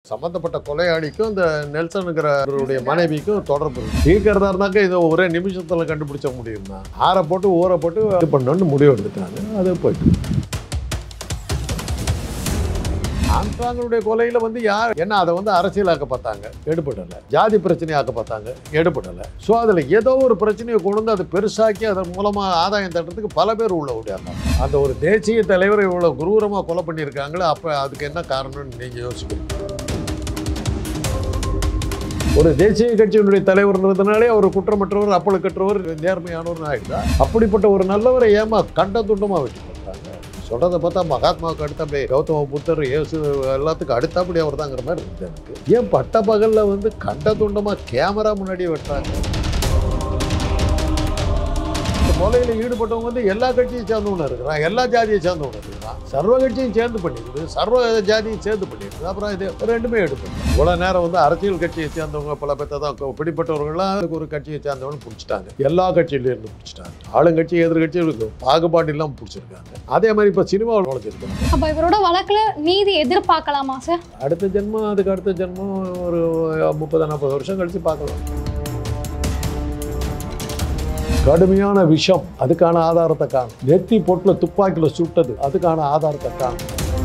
சம்பந்தப்பட்ட கொலையாளிக்கும் இந்த நெல்சனுங்கிறவருடைய மனைவிக்கும் தொடர்பு இருக்கு. தீர்க்கிறதா இருந்தாக்க இதை ஒரே நிமிஷத்தில் கண்டுபிடிச்ச முடியும்னா ஆற போட்டு ஊற போட்டு இது பண்ணணும்னு முடிவு எடுத்துட்டாங்க. அது போயிட்டு ஆம்ஸ்ட்ராங்குடைய கொலையில் வந்து யார் என்ன அதை வந்து அரசியலாக்க பார்த்தாங்க, எடுபடலை. ஜாதி பிரச்சனையாக்க பார்த்தாங்க, எடுபடலை. ஸோ அதில் ஏதோ ஒரு பிரச்சனையை கொண்டு வந்து அதை பெருசாக்கி அதன் மூலமாக ஆதாயம் தட்டுறதுக்கு பல பேர் உள்ள ஓடியாங்க. அந்த ஒரு தேசிய தலைவரை இவ்வளோ குரூரமாக கொலை பண்ணியிருக்காங்களே, அப்போ அதுக்கு என்ன காரணம்னு நீங்கள் யோசிக்கிறீங்க. ஒரு தேசிய கட்சியினுடைய தலைவர்ன்றதுனாலே அவர் குற்றமற்றவர், அப்பழுக்கற்றவர், நேர்மையானவர் ஆகிடுதா? அப்படிப்பட்ட ஒரு நல்லவரை ஏமா கண்ட துண்டமாக வச்சு பார்த்தாங்க. சொல்கிறத பார்த்தா மகாத்மாவுக்கு அடுத்தபடி கௌதம புத்தர், இயேசு எல்லாத்துக்கும் அடுத்தபடி அவர் தாங்கிற மாதிரி இருந்தது எனக்கு. ஏன் பட்ட பகலில் வந்து கண்ட துண்டமாக கேமரா முன்னாடியே வெட்டுறாங்க? கொலையில் ஈடுபட்டவங்க வந்து எல்லா கட்சியும் சேர்ந்தவங்க இருக்கிறான், எல்லா ஜாதியை சேர்ந்தவங்க இருக்கிறான், சர்வ கட்சியும் சேர்ந்து பண்ணிடுது, சர்வ ஜாதியும் சேர்ந்து பண்ணிடுது. அப்புறம் இது ரெண்டுமே எடுக்கணும். இவ்வளோ நேரம் வந்து அரசியல் கட்சியை சேர்ந்தவங்க பல பேர்த்த தான் பிடிப்பட்டவர்கள்லாம் அதுக்கு ஒரு கட்சியை சேர்ந்தவங்க பிடிச்சிட்டாங்க, எல்லா கட்சியிலேருந்து பிடிச்சிட்டாங்க. ஆளுங்கட்சி எதிர்கட்சி பாகுபாடு இல்லாமல் பிடிச்சிருக்காங்க. அதே மாதிரி இப்போ சினிமாவில் நுழைச்சிருக்காங்க. அப்போ இவரோட வழக்கில் நீதி எதிர்பார்க்கலாமா சார்? அடுத்த ஜென்மம், அதுக்கு அடுத்த ஜென்மம் ஒரு 30-40 வருஷம் கழிச்சு பார்க்கலாம். கடுமையான விஷம், அதுக்கான ஆதாரத்தை காணும். நெத்தி பொட்டில் துப்பாக்கியில் சுட்டது, அதுக்கான ஆதாரத்தை காணும்.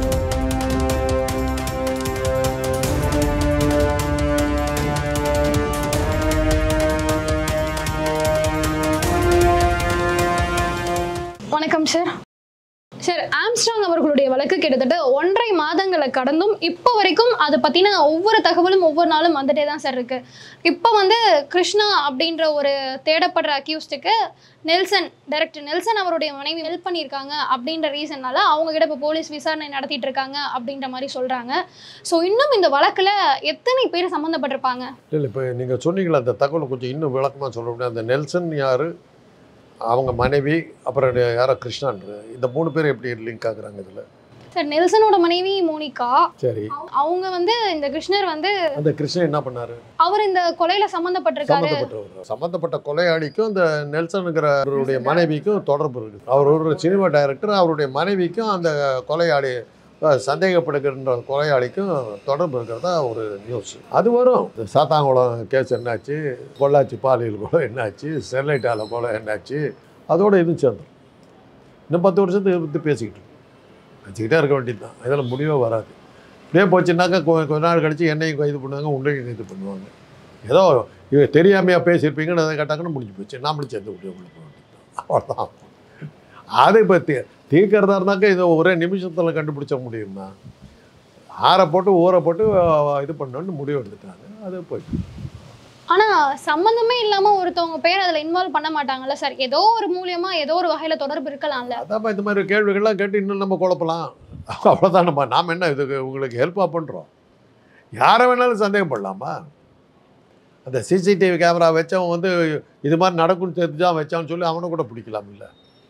வணக்கம் சார். சார், ஆம்ஸ்ட்ராங் அவர்களுடைய வழக்கு கிட்டத்தட்ட 1.5 மாதங்களை கடந்தும் இப்போ வரைக்கும் அதை பற்றின ஒவ்வொரு தகவலும் ஒவ்வொரு நாளும் வந்துட்டே தான் சார் இருக்குது. இப்போ வந்து கிருஷ்ணா அப்படின்ற ஒரு தேடப்படுற அக்யூஸ்டுக்கு டைரக்டர் நெல்சன் அவருடைய மனைவி ஹெல்ப் பண்ணியிருக்காங்க அப்படின்ற ரீசன்னால அவங்ககிட்ட இப்போ போலீஸ் விசாரணை நடத்திட்டு இருக்காங்க அப்படின்ற மாதிரி சொல்கிறாங்க. ஸோ இன்னும் இந்த வழக்கில் எத்தனை பேர் சம்மந்தப்பட்டிருப்பாங்க? இல்லை, இப்போ நீங்கள் சொன்னீங்களா அந்த தகவலை கொஞ்சம் இன்னும் விளக்கமாக சொல்ல முடியாது. அந்த நெல்சன் யார், அவங்க மனைவி, அப்புறம் யாரோ கிருஷ்ணான்ற, இந்த 3 பேர் எப்படி லிங்க் ஆகுறாங்க இதில்? சார், நெல்சனோட மனைவி மோனிகா. சரி, அவங்க வந்து இந்த கிருஷ்ணர் வந்து அந்த கிருஷ்ணன் என்ன பண்ணாரு? அவர் இந்த கொலையில சம்மந்தப்பட்டிருக்காரு. சம்மந்தப்பட்ட கொலையாளிக்கும் இந்த நெல்சனுங்கிறவருடைய மனைவிக்கும் தொடர்பு இருக்குது. அவர் ஒரு சினிமா டைரக்டர், அவருடைய மனைவிக்கும் அந்த கொலையாளி சந்தேகப்படுகின்ற கொலையாளிக்கும் தொடர்பு இருக்கிறதா ஒரு நியூஸ். அது வரும். சாத்தாங்குளம் கேஸ் என்னாச்சு, பொள்ளாச்சி பாலியல் கொலை என்னாச்சு, ஸ்டெர்லைட் ஆலை கொலை என்னாச்சு, அதோட இதுவும் சேர்ந்துடும். இன்னும் 10 வருஷத்துக்கு பற்றி பேசிக்கிட்டே இருக்க வேண்டியது தான். இதெல்லாம் முடிவே வராது. இப்படியே போச்சுன்னாக்கா கொஞ்ச நாள் கழித்து என்னையும் கைது பண்ணுவாங்க, உன்னையும் கைது பண்ணுவாங்க. ஏதோ இவ தெரியாமையாக பேசியிருப்பீங்கன்னு அதை கேட்டாங்கன்னு முடிஞ்சு போச்சு. நாமளும் சேர்ந்து விட்டு உங்களுக்கு வேண்டியது அவ்வளோதான். அதை பற்றி தீர்க்கிறதா இருந்தாக்க இதை ஒரே நிமிஷத்தில் கண்டுபிடிச்ச முடியும்னா ஆற போட்டு ஊற போட்டு இது பண்ணணும்னு முடிவு எடுத்துட்டாங்க. அது போயிட்டு. ஆனால் சம்மந்தமே இல்லாமல் ஒருத்தவங்க பேர் அதில் இன்வால்வ் பண்ண மாட்டாங்கல்ல சார்? ஏதோ ஒரு மூலியமாக ஏதோ ஒரு வகையில் தொடர்பு இருக்கலாம்ல? அதான் இந்த மாதிரி கேள்விகள்லாம் கேட்டு இன்னும் நம்ம குழப்பலாம். அவ்வளோதான். நாம் என்ன இதுக்கு உங்களுக்கு ஹெல்ப்பாக பண்ணுறோம்? யாரை வேணாலும் சந்தேகப்படலாமா? அந்த சிசிடிவி கேமரா வச்சவன் வந்து இது மாதிரி நடக்கும்னு தெரிஞ்சான் வச்சான்னு சொல்லி அவனை கூட பிடிக்கலாம். இல்லை,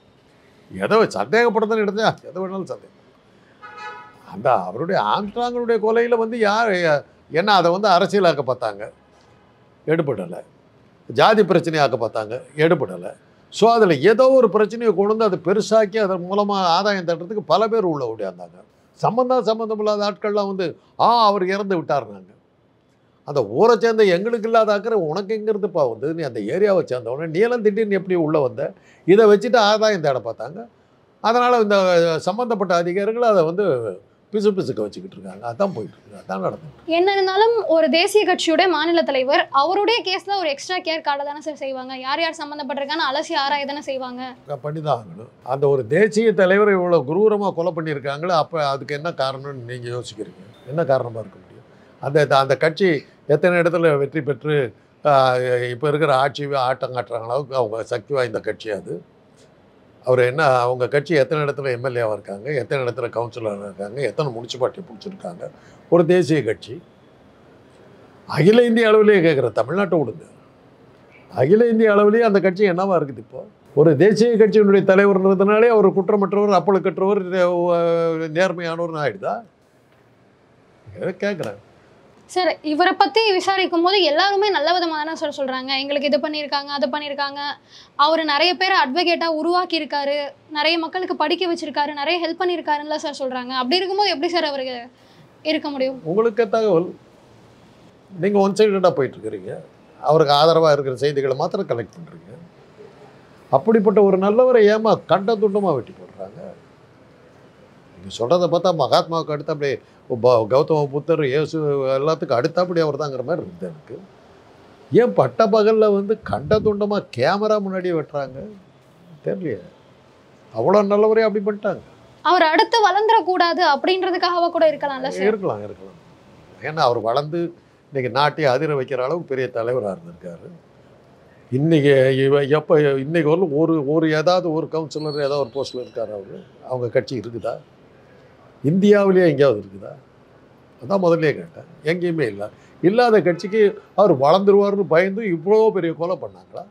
எதோ சந்தேகப்படுறதுன்னு எடுத்தா எதை வேணாலும் சந்தேகம். அந்த அவருடைய ஆம்ஸ்ட்ராங்குடைய கொலையில் வந்து யார் என்ன அதை வந்து அரசியலாக்க பார்த்தாங்க, எடுபடலை. ஜாதி பிரச்சனையாக்க பார்த்தாங்க, எடுபடலை. ஸோ அதில் ஏதோ ஒரு பிரச்சனையை கொண்டு வந்து அதை பெருசாக்கி அதன் மூலமாக ஆதாயம் தட்டுறதுக்கு பல பேர் உள்ள ஓடியாந்தாங்க. சம்மந்தம் இல்லாத ஆட்கள்லாம் வந்து அவர் இறந்து விட்டாருனாங்க. அந்த ஊரை சேர்ந்த எங்களுக்கு இல்லாத அக்கறை உனக்கு எங்கிறதுப்பா வந்து, நீ அந்த ஏரியாவை சேர்ந்தவொடனே நீலாம் திடீர்னு எப்படி உள்ளே வந்த, இதை வச்சுட்டு ஆதாயம் தேட பார்த்தாங்க. அதனால் இந்த சம்மந்தப்பட்ட அதிகாரிகள் அதை வந்து பிசுக்க வச்சுக்கிட்டு இருக்காங்க. அதான் போயிட்டு இருக்கு, அதான் நடக்கும். என்ன இருந்தாலும் ஒரு தேசிய கட்சியோட மாநில தலைவர் அவருடைய கேஸில் ஒரு எக்ஸ்ட்ரா கேர் கார்டை தானே சார் செய்வாங்க? யார் யார் சம்மந்தப்பட்டிருக்கான்னு அலசி ஆராய தானே செய்வாங்க. பண்ணி தான் ஆகணும். அந்த ஒரு தேசிய தலைவரை இவ்வளோ குரூரமாக கொலை பண்ணியிருக்காங்களே, அப்போ அதுக்கு என்ன காரணம்னு நீங்கள் யோசிக்கிறீங்க? என்ன காரணமாக இருக்க முடியும்? அந்த கட்சி எத்தனை இடத்துல வெற்றி பெற்று இப்போ இருக்கிற ஆட்டம் காட்டுறாங்க அளவுக்கு அவங்க சக்தி வாய்ந்த கட்சி அது. அவர் என்ன, அவங்க கட்சி எத்தனை இடத்துல எம்எல்ஏவாக இருக்காங்க, எத்தனை இடத்துல கவுன்சிலராக இருக்காங்க, எத்தனை முனிசிபாலிட்டி பிடிச்சிருக்காங்க. ஒரு தேசிய கட்சி. அகில இந்திய அளவிலேயே கேட்குற, தமிழ்நாட்டை விடுங்க, அகில இந்திய அளவிலேயே அந்த கட்சி என்னவா இருக்குது? இப்போ ஒரு தேசிய கட்சியினுடைய தலைவர்ன்றதுனாலே அவர் குற்றமற்றவர், அப்பழுக்கற்றவர், நேர்மையானவர்னு ஆகிடுதா? கேட்குறேன் சார். இவரை பற்றி விசாரிக்கும் போது எல்லாருமே நல்ல விதமாக தானே சார் சொல்கிறாங்க. எங்களுக்கு இது பண்ணியிருக்காங்க, அதை பண்ணியிருக்காங்க, அவர் நிறைய பேர் அட்வொகேட்டாக உருவாக்கியிருக்காரு, நிறைய மக்களுக்கு படிக்க வச்சுருக்காரு, நிறைய ஹெல்ப் பண்ணியிருக்காருன்னு சார் சொல்கிறாங்க. அப்படி இருக்கும்போது எப்படி சார் அவருக்கு இருக்க முடியும்? உங்களுக்கு தகவல் நீங்கள் ஒன் சைடடாக போயிட்டுருக்கிறீங்க. அவருக்கு ஆதரவாக இருக்கிற செய்திகளை மாத்திரம் கலெக்ட் பண்ணுறீங்க. அப்படிப்பட்ட ஒரு நல்லவரை ஏமா கண்ட துண்டமாக வெட்டி போடுறாங்க? நீங்கள் சொல்கிறத பார்த்தா மகாத்மாவுக்கு அடுத்தபடி கௌதம புத்தர், இயேசு எல்லாத்துக்கும் அடுத்தபடி அவர் தாங்கிற மாதிரி இருந்தது எனக்கு. ஏன் பட்ட பகலில் வந்து கண்ட துண்டமாக கேமரா முன்னாடியே வெட்டுறாங்க தெரியலையே. அவ்வளோ நல்லவரே அப்படி பண்ணிட்டாங்க. அவர் அடுத்து வளர்ந்துடக்கூடாது அப்படின்றதுக்காக கூட இருக்கலாம்ல சார்? இருக்கலாம். ஏன்னா அவர் வளர்ந்து இன்றைக்கி நாட்டை அதிர வைக்கிற அளவுக்கு பெரிய தலைவராக இருந்திருக்காரு. இன்றைக்கி இன்றைக்கி ஒரு ஏதாவது ஒரு கவுன்சிலர் ஏதாவது ஒரு போஸ்ட்டில் இருக்கார். அவங்க கட்சி இருக்குதா? இந்தியாவிலேயே எங்கேயாவது இருக்குதா? அதான் முதல்ல கேட்டேன். எங்கேயுமே இல்லை. இல்லாத கட்சிக்கு அவர் வளர்ந்துருவார்னு பயந்து இவ்வளோ பெரிய கொலை பண்ணாங்களா?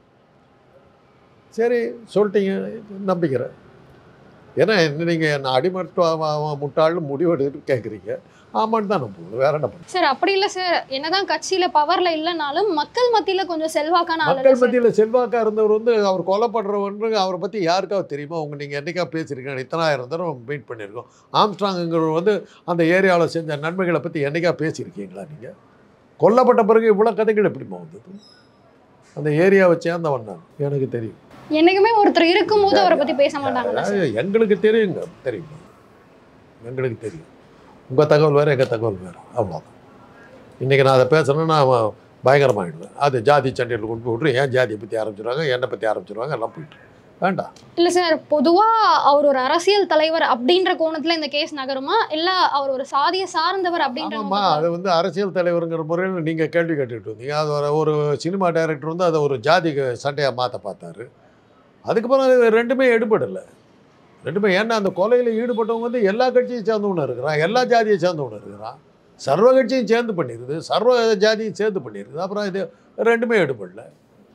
சரி சொல்லிட்டீங்க, நம்பிக்கிறேன். ஏன்னா நீங்கள் என்ன அடிமட்டம் முட்டாள்னு முடிவெடுத்து கேட்குறீங்க. ஆமான்னு தான் நம்புவோம், வேற என்ன பண்ணுவோம் சார்? அப்படி இல்லை சார். என்னதான் கட்சியில பவர்ல இல்லைனாலும் மக்கள் மத்தியில கொஞ்சம் செல்வாக்கான ஆளு. மக்கள் மத்தியில் செல்வாக்காக இருந்தவர் வந்து அவர் கொலைப்படுறவன்று அவரை பற்றி யாருக்காவது தெரியுமா? நீங்கள் என்னைக்கா பேசியிருக்கீங்க? இத்தனாயிரம் தடவை மீட் பண்ணியிருக்கோம். ஆம்ஸ்ட்ராங்குங்கிறவர் வந்து அந்த ஏரியாவில் செஞ்ச நன்மைகளை பற்றி என்னைக்கா பேசியிருக்கீங்களா? நீங்கள் கொல்லப்பட்ட பிறகு இவ்வளோ கதைகள் எப்படிமா வந்தது? அந்த ஏரியாவை சேர்ந்தவன் நான், எனக்கு தெரியும். என்னைக்குமே ஒருத்தர் இருக்கும்போது அவரை பற்றி பேச மாட்டாங்க. எங்களுக்கு தெரியுங்க, தெரியுமா? எங்களுக்கு தெரியும். உங்கள் தகவல் வேறு, எங்கள் தகவல் வேறு, அவ்வளோதான். இன்றைக்கி நான் அதை பேசணுன்னா பயங்கரமாகிடுவேன். அது ஜாதி சண்டையில் கொண்டு போய் விட்ரு. ஏன் ஜாதியை பற்றி ஆரம்பிச்சிடுவாங்க, என்னை பற்றி ஆரம்பிச்சிடுவாங்க, எல்லாம் போயிட்டு வேண்டாம். இல்லை சார், பொதுவாக அவர் ஒரு அரசியல் தலைவர் அப்படின்ற கோணத்தில் இந்த கேஸ் நகருமா, இல்லை அவர் ஒரு சாதியை சார்ந்தவர் அப்படின்ற? அது வந்து அரசியல் தலைவருங்கிற முறையில் நீங்கள் கேள்வி கேட்டுக்கிட்டு இருந்தீங்க. அது ஒரு சினிமா டைரக்டர் வந்து அதை ஒரு ஜாதி சண்டையாக மாற்ற பார்த்தாரு. அதுக்கப்புறம் ரெண்டுமே எடுபடலை. ரெண்டுமே ஏன்னா அந்த கொலையில் ஈடுபட்டவங்க வந்து எல்லா கட்சியும் சேர்ந்தவனு இருக்கிறான், எல்லா ஜாதியை சேர்ந்தவனு இருக்கிறான். சர்வ கட்சியும் சேர்ந்து பண்ணிடுது, சர்வ ஜாதியும் சேர்ந்து பண்ணிடுது. அப்புறம் இது ரெண்டுமே எடுபடலை.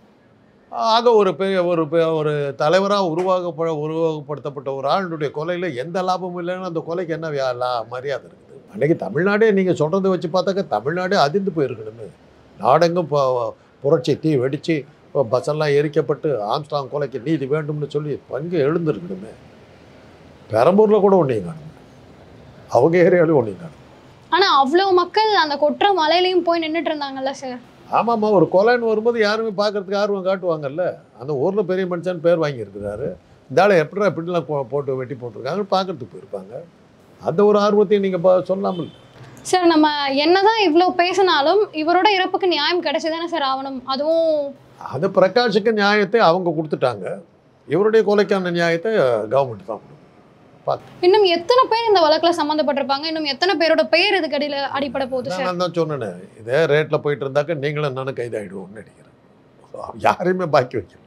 ஆக ஒரு தலைவராக உருவாக்கப்படுத்தப்பட்ட ஒரு ஆளுடைய கொலையில் எந்த லாபமும் இல்லைன்னு அந்த கொலைக்கு என்ன மரியாதை இருக்குது? அன்றைக்கி தமிழ்நாடே நீங்கள் சொல்கிறத வச்சு பார்த்தாக்க தமிழ்நாடே அதிர்ந்து போயிருக்கணுமே. நாடெங்கும் புரட்சி தீ வெடித்து பஸ்ஸெல்லாம் எரிக்கப்பட்டு ஆம்ஸ்ட்ராங் கொலைக்கு நீதி வேண்டும்னு சொல்லி பங்கு எழுந்திருக்கணுமே. பெரம்பூரில் கூட ஒன்றையும் காணும், அவங்க ஏரியாவிலையும் ஒன்றையும் காணும். ஆனால் அவ்வளோ மக்கள் அந்த கொற்ற மலையிலையும் போய் நின்றுட்டு இருந்தாங்கல்ல சார்? ஆமாம்மா, ஒரு கொலைன்னு வரும்போது யாருமே பார்க்குறதுக்கு ஆர்வம் காட்டுவாங்கல்ல. அந்த ஊரில் பெரிய மனுஷன் பேர் வாங்கியிருக்கிறாரு, இந்த ஆளை எப்படிலாம் போட்டு வெட்டி போட்டிருக்காங்க பார்க்குறதுக்கு போயிருப்பாங்க. அந்த ஒரு ஆர்வத்தையும் நீங்கள் சொல்லாமல் சார். நம்ம என்னதான் இவ்வளோ பேசினாலும் இவரோட இறப்புக்கு நியாயம் கிடைச்சதானே சார் ஆகணும்? அதுவும் அது பிரகாஷுக்கு நியாயத்தை அவங்க கொடுத்துட்டாங்க, இவருடைய கொலைக்கான நியாயத்தை கவர்மெண்ட் தான் கொடுக்கும். இன்னும் எத்தனை பேர் இந்த வழக்கில் சம்மந்தப்பட்டிருப்பாங்க? இன்னும் எத்தனை பேரோட பேர் இதுக்கு அடிப்படை போகுது சார்? நான் தான் சொன்னேன், இதே ரேட்டில் போயிட்டு இருந்தாக்க நீங்களும் நானும் கைதாகிடுவோம்னு நினைக்கிறேன். யாரையுமே பாக்கி வைக்கல.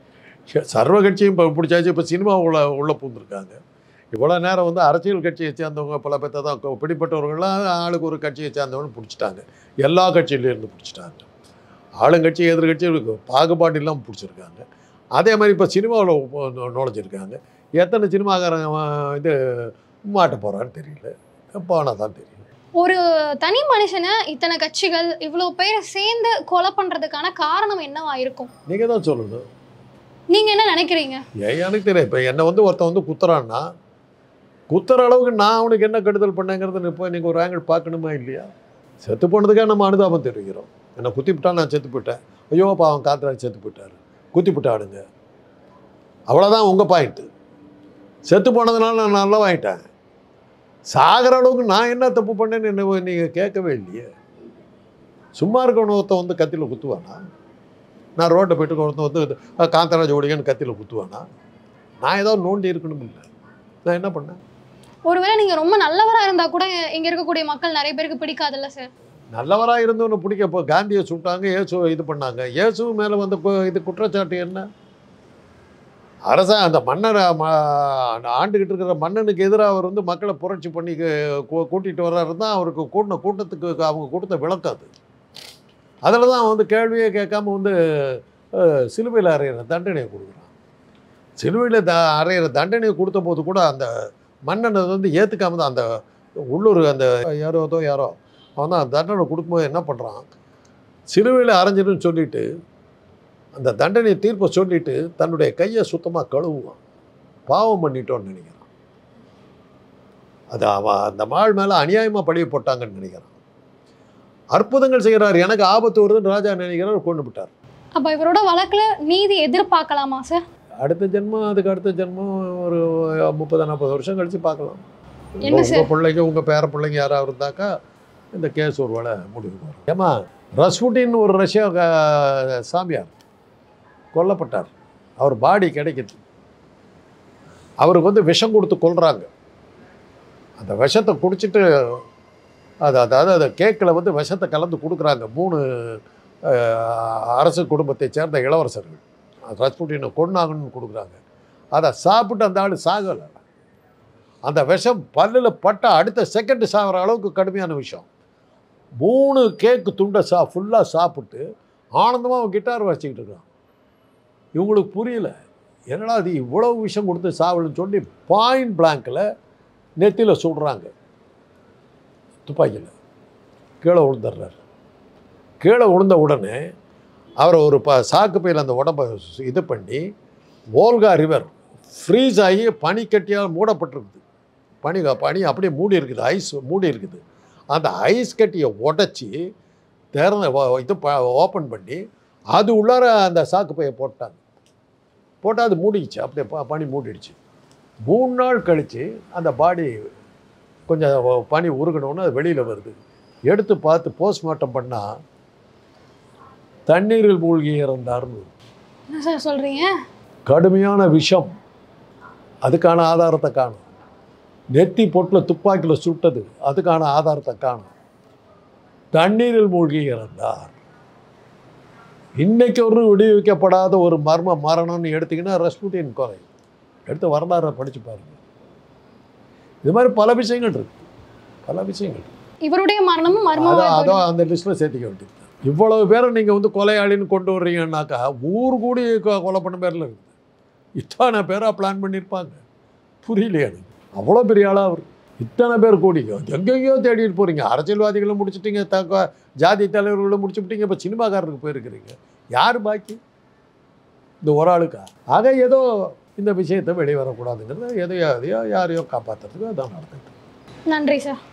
சர்வ கட்சியும் இப்போ பிடிச்சாச்சு. இப்போ சினிமா உள்ளே பூந்துருக்காங்க. இவ்வளோ நேரம் வந்து அரசியல் கட்சியை சேர்ந்தவங்க பல பேர்த்த தான் பிடிப்பட்டவர்கள்லாம் ஆளுக்கு ஒரு கட்சியை சேர்ந்தவன்னு பிடிச்சிட்டாங்க. எல்லா கட்சியிலேருந்து பிடிச்சிட்டாங்க. ஆளுங்கட்சி எதிர்கட்சி பாகுபாடு இல்லாமல் பிடிச்சிருக்காங்க. அதே மாதிரி இப்போ சினிமாவில் நுழைஞ்சிருக்காங்க. எத்தனை சினிமாக்காரங்க இது மாட்ட போகிறான்னு தெரியல, போனால் தான் தெரியும். ஒரு தனி மனுஷனை இத்தனை கட்சிகள் இவ்வளோ பேரை சேர்ந்து கொலை பண்ணுறதுக்கான காரணம் என்னவா இருக்கும்? நீங்கள் தான் சொல்லணும். நீங்கள் என்ன நினைக்கிறீங்க? எனக்கு தெரியும். இப்போ என்னை வந்து ஒருத்தன் வந்து குத்துறான்னா குத்துற அளவுக்கு நான் அவனுக்கு என்ன கெடுதல் பண்ணேங்கிறது இப்போ நீங்கள் ஒரு ஆங்கிள் பார்க்கணுமா இல்லையா? செத்து போனதுக்காக நம்ம அனுதாபம் தெரிவிக்கிறோம். என்னை குத்திவிட்டா நான் செத்து போயிட்டேன், ஐயோ பாவம் காத்துறாரு செத்து போயிட்டார், குத்திவிட்டாடுங்க, அவ்வளோதான் உங்கள் பாயிண்ட்டு. செத்து போனதுனால நான் நல்லா வாங்கிட்டேன். சாகிற அளவுக்கு நான் என்ன தப்பு பண்ணேன்னு என்ன நீங்கள் கேட்கவே இல்லையே. சும்மா இருக்கணும் ஒருத்தன் வந்து கத்தியில் குத்துவானா? நான் ரோட்டை போய்ட்டு ஒருத்தன் வந்து காந்தராஜ் ஓடிங்கன்னு கத்தியில் குத்துவானா? நான் ஏதாவது நோண்டி இருக்கணும் இல்லை, நான் என்ன பண்ணேன்? ஒருவேளை நீங்கள் ரொம்ப நல்லவராக இருந்தால் கூட இங்கே இருக்கக்கூடிய மக்கள் நிறைய பேருக்கு பிடிக்காதுல்ல சார்? நல்லவராக இருந்தவனு பிடிக்க. இப்போ காந்தியை சுட்டாங்க, இயேசு இது பண்ணாங்க. இயேசு மேலே வந்து இப்போ இது குற்றச்சாட்டு என்ன? அந்த மன்னர் ஆண்டுகிட்டு இருக்கிற மன்னனுக்கு எதிராக அவர் வந்து மக்களை புரட்சி பண்ணி கூட்டிகிட்டு வர்றாரு தான் அவருக்கு கூட்டத்துக்கு அவங்க கொடுத்த விளக்கம் அது. அதில் தான் வந்து கேள்வியே கேட்காம வந்து சிலுவையில் அறையிற தண்டனையை கொடுக்குறான். சிலுவையில் அறையிற தண்டனையை கொடுத்த போது கூட அந்த மன்னனை வந்து ஏற்றுக்காம தான் அந்த உள்ளூர் அந்த யாரோ அவன் தான் தண்டனை கொடுக்கும்போது என்ன பண்ணுறான், சிலுவையில் அரைஞ்சிடுன்னு சொல்லிட்டு அந்த தண்டனை தீர்ப்பை சொல்லிட்டு தன்னுடைய கையை சுத்தமாக கழுவுவான். பாவம் பண்ணிட்டோன்னு நினைக்கிறான். அது அந்த ஆள் மேலே அநியாயமாக பழிய போட்டாங்கன்னு நினைக்கிறேன். அற்புதங்கள் செய்கிறார், எனக்கு ஆபத்து வருதுன்னு ராஜா நினைக்கிறார், கொண்டு விட்டார். அப்ப இவரோட வழக்குல நீதி எதிர்பார்க்கலாமா சார்? அடுத்த ஜென்மம், அதுக்கு அடுத்த ஜென்மம் ஒரு 30-40 வருஷம் கழிச்சு பார்க்கலாம். என்ன சார்? உங்கள் பிள்ளைங்க, உங்கள் பேர பிள்ளைங்க யாராவது இருந்தாக்கா இந்த கேஸ் ஒரு வேளை முடிவுக்கு வரும். ஏமா, ரஸ்புட்டின் ஒரு ரஷ்யா சாமியார் கொல்லப்பட்டார். அவர் பாடி கிடைக்குது. அவருக்கு வந்து விஷம் கொடுத்து கொல்றாங்க. அந்த விஷத்தை குடிச்சிட்டு அதாவது அந்த கேக்கில் வந்து விஷத்தை கலந்து கொடுக்குறாங்க. 3 அரசு குடும்பத்தை சேர்ந்த இளவரசர்கள் ரஸ்புட்டினை கொன்னாங்கன்னு கொடுக்குறாங்க. அதை சாப்பிட்டு அந்த ஆள் சாகலை. அந்த விஷம் பல்லில் பட்ட அடுத்த செகண்ட் சாகிற அளவுக்கு கடுமையான விஷம். 3 கேக்கு துண்டை ஃபுல்லாக சாப்பிட்டு ஆனந்தமாக அவன் கிட்டார் வச்சுக்கிட்டு இருக்கான். இவங்களுக்கு புரியல, என்னடா அது இவ்வளவு விஷம் கொடுத்து சாவலுன்னு சொல்லி பாயிண்ட் பிளாங்கில் நெத்தியில் சுடுறாங்க. துப்பாக்கியில் கீழே விழுந்துடுறார். கீழே விழுந்த உடனே அவரை ஒரு சாக்கு பையில் அந்த உடம்பை இது பண்ணி வோல்கா ரிவர் ஃப்ரீஸ் ஆகி பனிக்கட்டியால் மூடப்பட்டிருக்குது. பனி அப்படியே மூடி இருக்குது, ஐஸ் மூடி இருக்குது. அந்த ஐஸ் கட்டியை உடச்சி திறந்த இது ஓப்பன் பண்ணி அது உள்ளார அந்த சாக்கு பையை போட்டாங்க. போட்டால் அது மூடிடுச்சு, அப்படியே பனி மூடிடுச்சு. 3 நாள் கழித்து அந்த பாடி கொஞ்சம் பனி உருகணுன்னு அது வெளியில் வருது. எடுத்து பார்த்து போஸ்ட்மார்ட்டம் பண்ணால் தண்ணீரில் மூழ்கி இறந்தார்னு. என்ன சார் சொல்கிறீங்க? கடுமையான விஷம், அதுக்கான ஆதாரத்தை காணும். நெத்தி பொட்டில் துப்பாக்கியில் சுட்டது, அதுக்கான ஆதாரத்தை காணும். தண்ணீரில் மூழ்கி இறந்தார். இன்னைக்கு ஒரு விடுவிக்கப்படாத ஒரு மர்ம மரணம்னு எடுத்திங்கன்னா ரஸ்புட்டின் கொலை. எடுத்து வரலாறை படித்து பாருங்க. இது மாதிரி பல விஷயங்கள் இருக்கு, பல விஷயங்கள். இவருடைய மரணமும் அதோ அந்த லிஸ்ட்டில் சேர்த்திக்க வேண்டியது. இவ்வளவு பேரை நீங்கள் வந்து கொலையாளின்னு கொண்டு வர்றீங்கன்னாக்கா ஊர் கூடி கொலை பண்ண பேரில் இருக்குது. இத்தனை பேராக பிளான் பண்ணியிருப்பாங்க. புரியலையா? அவ்வளோ பெரிய ஆளாக அவர். இத்தனை பேர் கூடிங்க எங்கெங்கேயோ தேடிட்டு போகிறீங்க. அரசியல்வாதிகளும் முடிச்சுட்டீங்க, ஜாதி தலைவர்களும் முடிச்சுட்டீங்க, இப்போ சினிமாக்காரருக்கு போயிருக்கிறீங்க. யார் பாக்கி? இந்த ஒரு ஆளுக்கா? ஆக ஏதோ இந்த விஷயத்தை வெளியே வரக்கூடாதுங்கிறது எதையோ யாரையோ காப்பாற்றுறதுக்கு அதான் நடக்குது. நன்றி சார்.